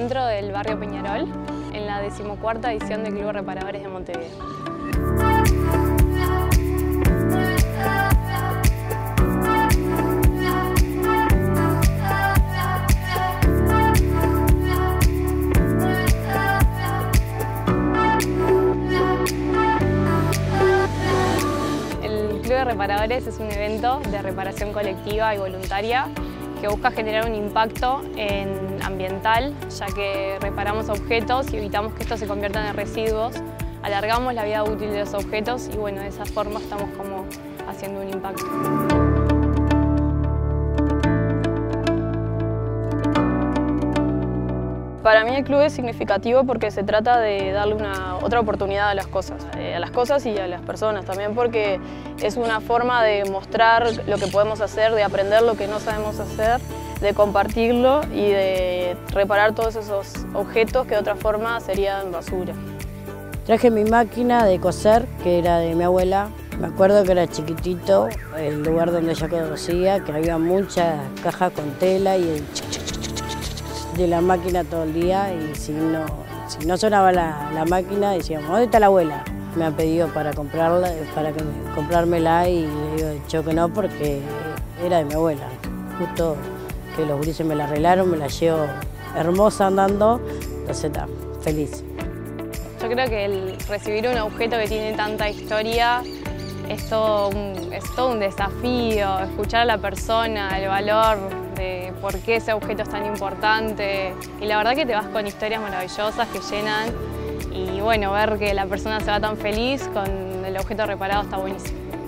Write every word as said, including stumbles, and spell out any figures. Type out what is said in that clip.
encuentro del barrio Peñarol, en la decimocuarta edición del Club de Reparadores de Montevideo. El Club de Reparadores es un evento de reparación colectiva y voluntaria que busca generar un impacto en ambiental, ya que reparamos objetos y evitamos que estos se conviertan en residuos, alargamos la vida útil de los objetos y bueno, de esa forma estamos como haciendo un impacto. Para mí el club es significativo porque se trata de darle una, otra oportunidad a las cosas, eh, a las cosas y a las personas también, porque es una forma de mostrar lo que podemos hacer, de aprender lo que no sabemos hacer, de compartirlo y de reparar todos esos objetos que de otra forma serían basura. Traje mi máquina de coser, que era de mi abuela. Me acuerdo que era chiquitito, el lugar donde yo conocía, que había muchas cajas con tela y el de la máquina todo el día, y si no, si no sonaba la, la máquina decíamos, ¿dónde está la abuela? Me han pedido para comprarla, para que, comprármela y le digo yo que no porque era de mi abuela. Justo que los gurises me la arreglaron, me la llevo hermosa andando, entonces está, feliz. Yo creo que el recibir un objeto que tiene tanta historia es todo un, es todo un desafío, escuchar a la persona, el valor de por qué ese objeto es tan importante. Y la verdad que te vas con historias maravillosas que llenan y bueno, ver que la persona se va tan feliz con el objeto reparado está buenísimo.